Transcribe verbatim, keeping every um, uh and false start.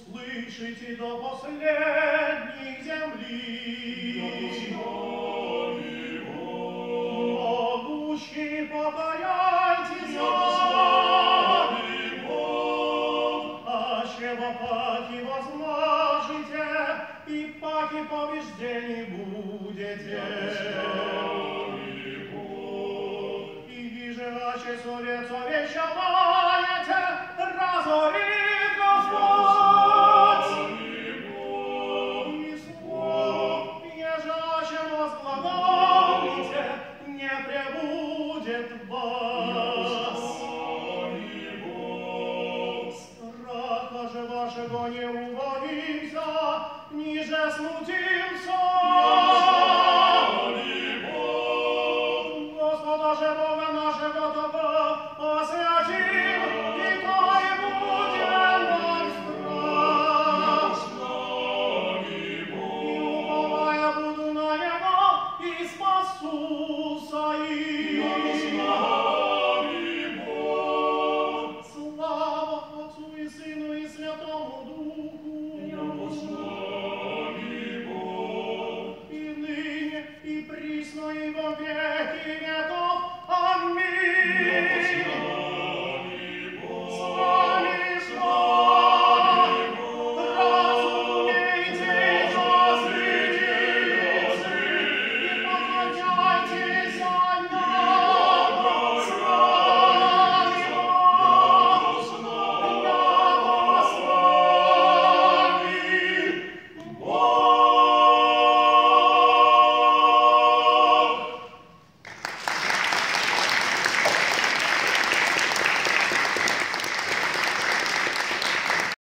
услышите до последней земли. Могущий, покаяйтесь, аще во паки возмажете, и паки побеждений будете. И же, аще совет совещаваете, разорит Господь. И слов, еже, аще возглаголите, не пребудет вас. Страха же вашего не убоимся, ниже смутимся.